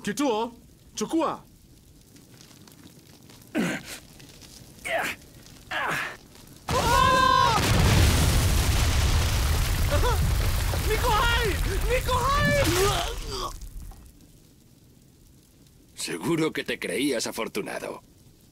Kituo, chukua. ¡Niko hai! ¡Niko hai! Seguro que te creías afortunado.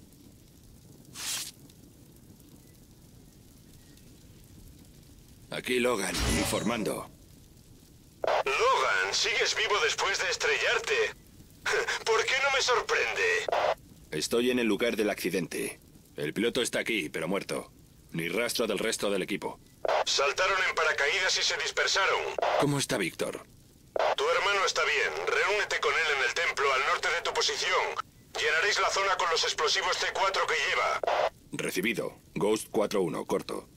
Aquí Logan, informando. Logan, sigues vivo después de estrellarte. ¿Por qué no me sorprende? Estoy en el lugar del accidente. El piloto está aquí, pero muerto. Ni rastro del resto del equipo. Saltaron en paracaídas y se dispersaron. ¿Cómo está Víctor? Tu hermano está bien. Reúnete con él en el templo al norte de tu posición. Llenaréis la zona con los explosivos T cuatro que lleva. Recibido. Ghost cuatro uno, corto.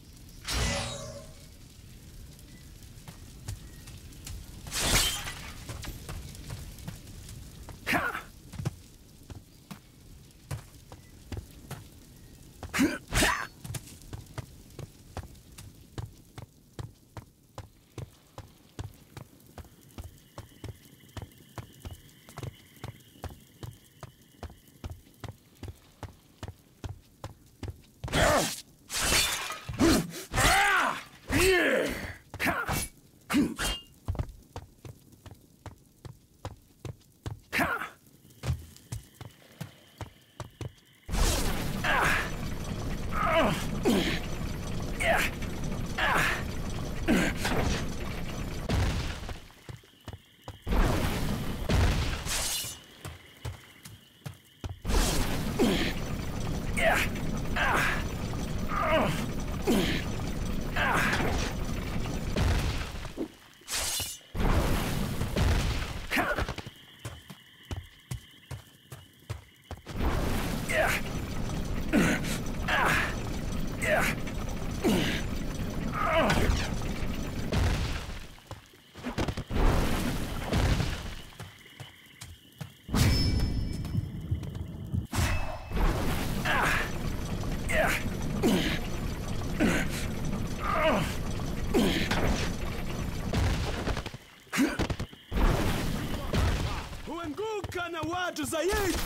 Huanguka na watu zaidi.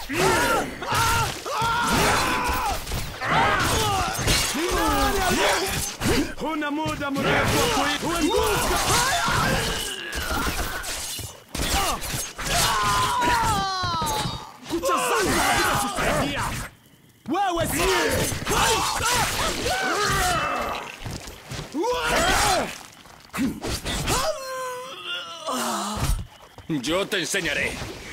Huna muda mrefu wa kuanguka. Kucha zangu hazitakusaidia. Wewe si. Yo te enseñaré.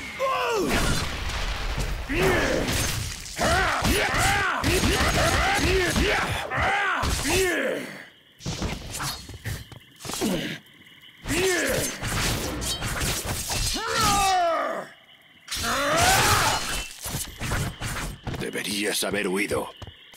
Deberías haber huido.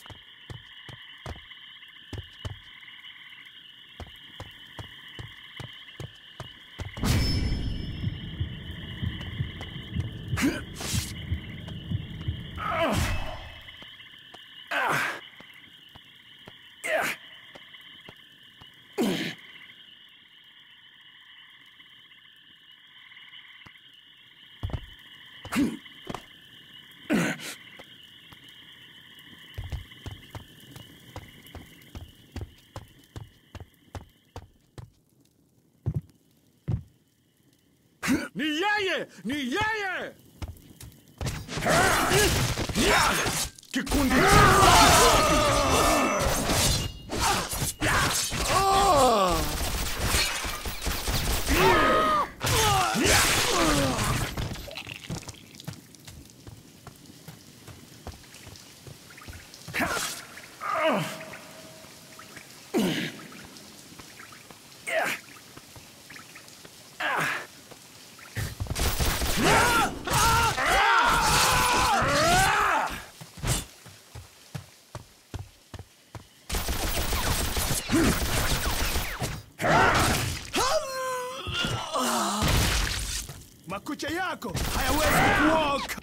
Ni yeye! Ni yeye! Kikundi! Makucha yako hayawezi kuoka.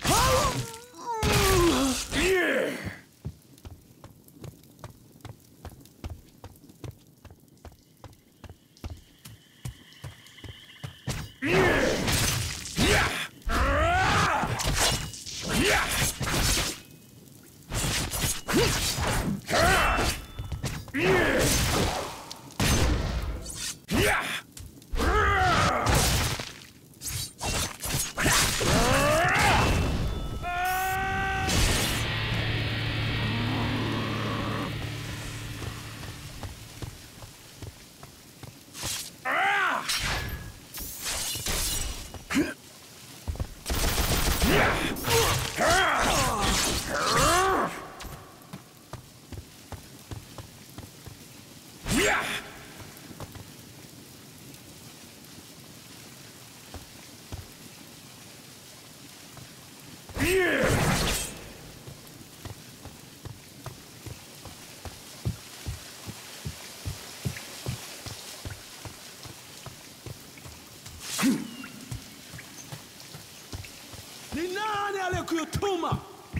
Ni nani aliyekutuma?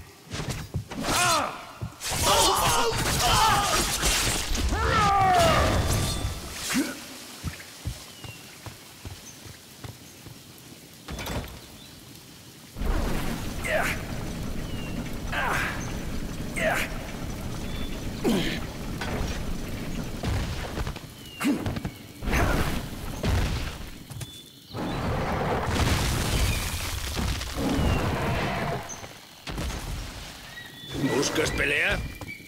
¿Buscas pelea?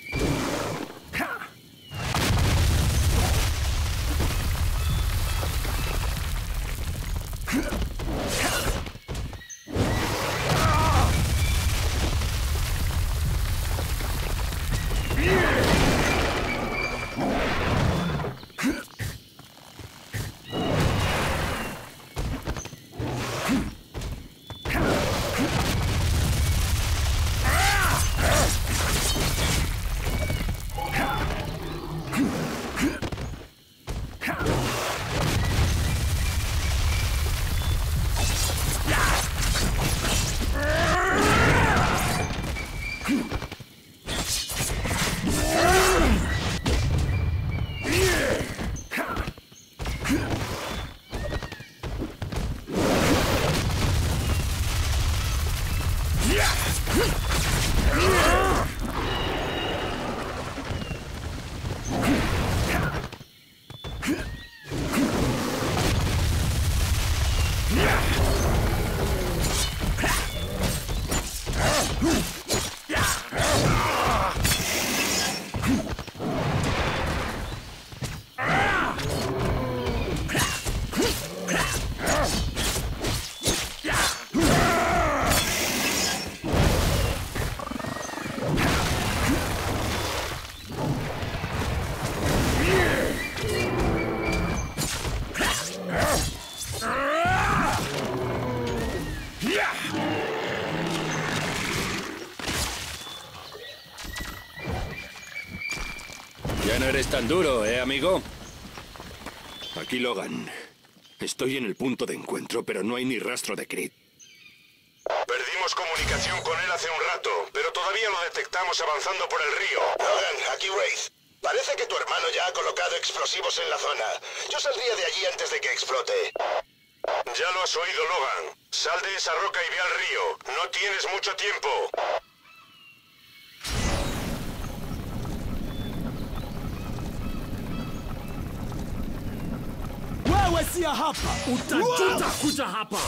Ya no eres tan duro, ¿eh, amigo? Aquí Logan. Estoy en el punto de encuentro, pero no hay ni rastro de Creed. Perdimos comunicación con él hace un rato, pero todavía lo detectamos avanzando por el río. Logan, aquí Wraith. Parece que tu hermano ya ha colocado explosivos en la zona. Yo saldría de allí antes de que explote. Ya lo has oído, Logan. Sal de esa roca y ve al río. No tienes mucho tiempo. Wewe si hapa, utajuta kuja hapa.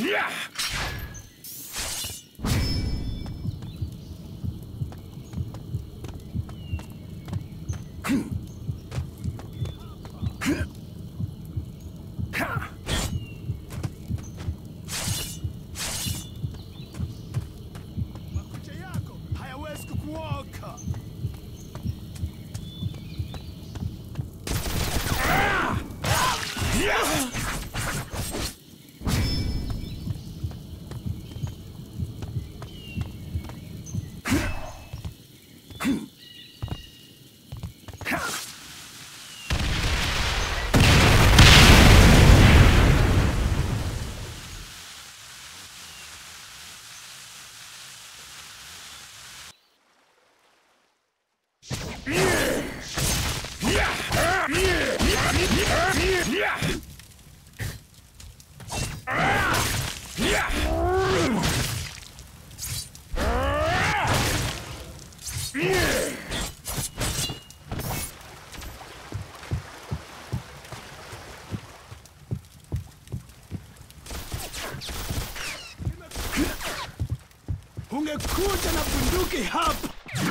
Ungekuja na bunduki hapa.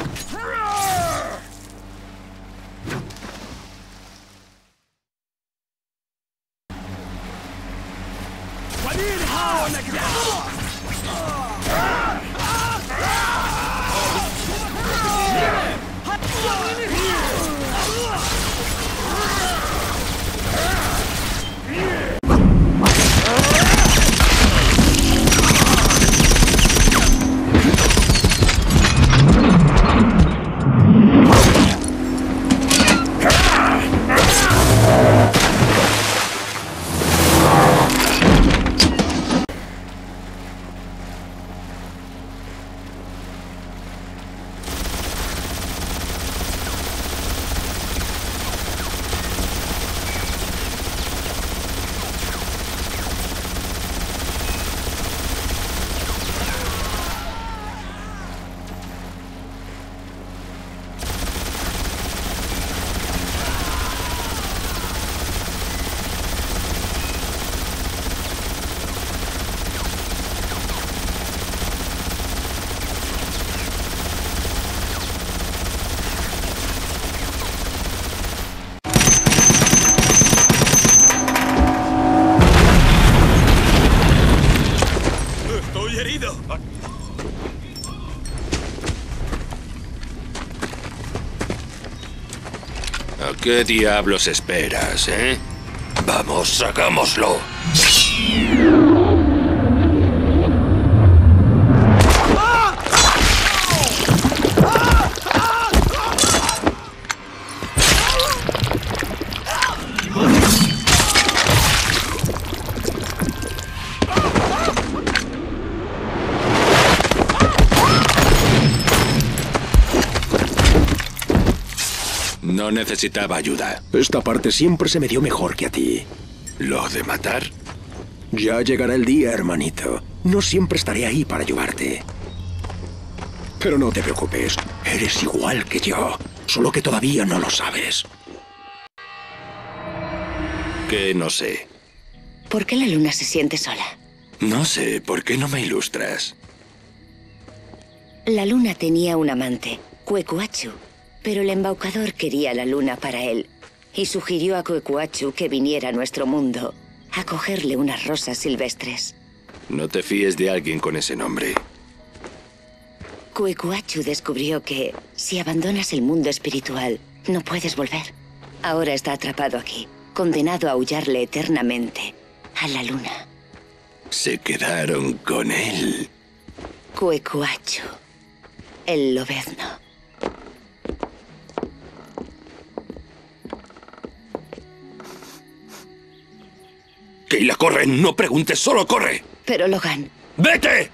Kwa nini hao wanakijana? ¿A qué diablos esperas, eh? Vamos, hagámoslo. No necesitaba ayuda. Esta parte siempre se me dio mejor que a ti. ¿Lo de matar? Ya llegará el día, hermanito. No siempre estaré ahí para ayudarte. Pero no te preocupes. Eres igual que yo. Solo que todavía no lo sabes. ¿Qué no sé? ¿Por qué la luna se siente sola? No sé. ¿Por qué no me ilustras? La luna tenía un amante, Cuecuachu. Pero el embaucador quería la luna para él y sugirió a Cuecuachu que viniera a nuestro mundo a cogerle unas rosas silvestres. No te fíes de alguien con ese nombre. Cuecuachu descubrió que si abandonas el mundo espiritual, no puedes volver. Ahora está atrapado aquí, condenado a aullarle eternamente a la luna. Se quedaron con él. Cuecuachu, el lobezno. Keila, corre, no preguntes, solo corre. Pero Logan... ¡Vete!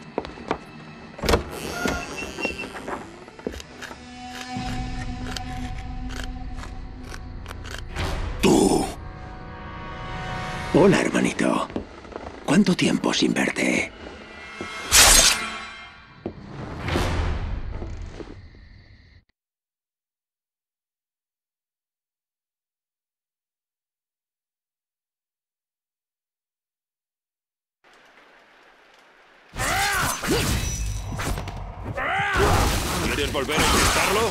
Tú. Hola, hermanito. ¿Cuánto tiempo sin verte? ¿Quieres volver a intentarlo?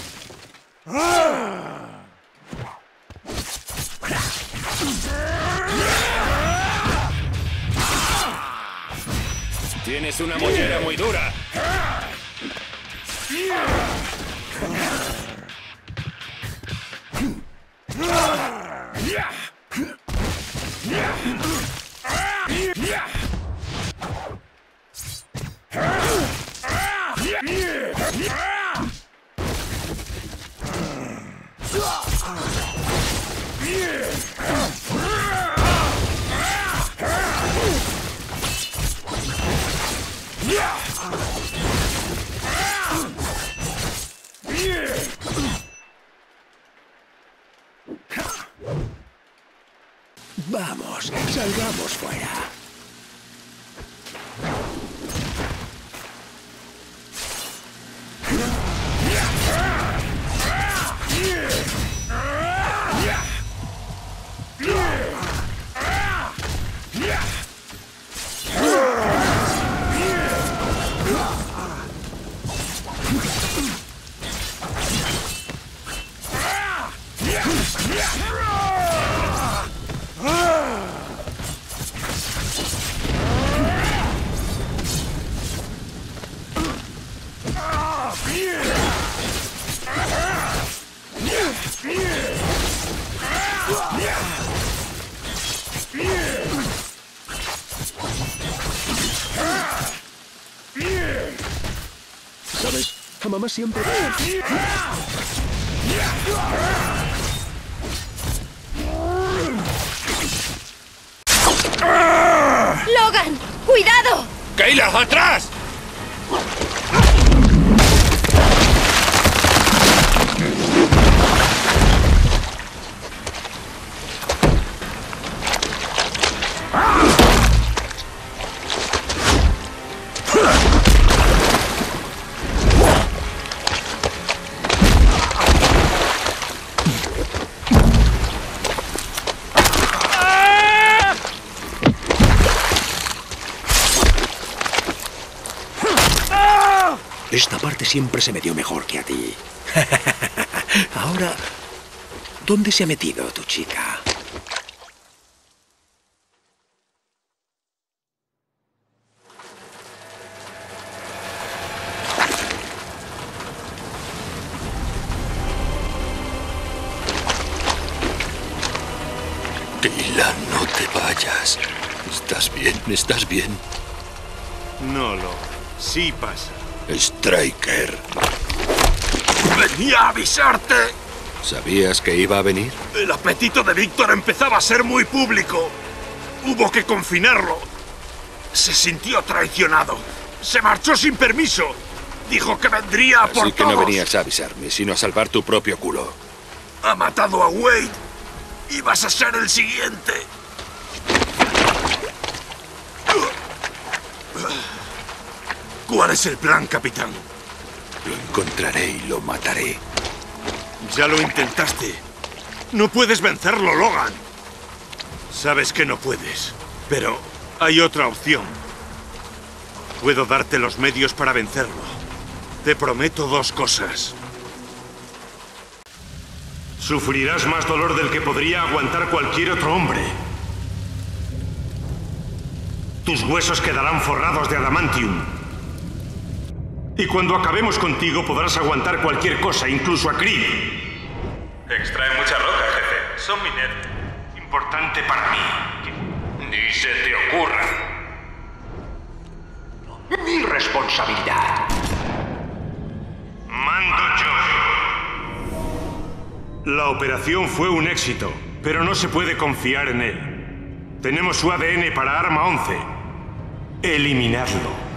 Tienes una mollera muy dura. Vamos, salgamos fuera. ¿Sabes? A mamá siempre... ¡Logan! ¡Cuidado! ¡Kayla, atrás! Esta parte siempre se me dio mejor que a ti. Ahora, ¿dónde se ha metido tu chica? Kayla, no te vayas. ¿Estás bien? ¿Estás bien? No lo... Sí pasa. Striker. ¡Venía a avisarte! ¿Sabías que iba a venir? El apetito de Víctor empezaba a ser muy público. Hubo que confinarlo. Se sintió traicionado. Se marchó sin permiso. Dijo que vendría a por Así que todos. no venías a avisarme, sino a salvar tu propio culo. Ha matado a Wade. Y vas a ser el siguiente. ¿Cuál es el plan, capitán? Lo encontraré y lo mataré. Ya lo intentaste. No puedes vencerlo, Logan. Sabes que no puedes, pero hay otra opción. Puedo darte los medios para vencerlo. Te prometo dos cosas. Sufrirás más dolor del que podría aguantar cualquier otro hombre. Tus huesos quedarán forrados de adamantium. Y cuando acabemos contigo podrás aguantar cualquier cosa, incluso a Creed. Extrae mucha roca, jefe. Son mineros. Importante para mí. Ni se te ocurra. Mi responsabilidad. Mando yo. La operación fue un éxito, pero no se puede confiar en él. Tenemos su A D N para Arma once. Eliminadlo.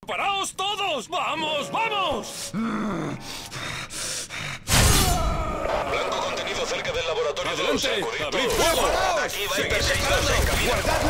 ¡Preparaos todos! ¡Vamos, vamos! Blanco contenido cerca del laboratorio de los ¡Adelante! Sakuritos. ¡Abrid fuego! Aquí va el seis dos en camino. ¡Guardad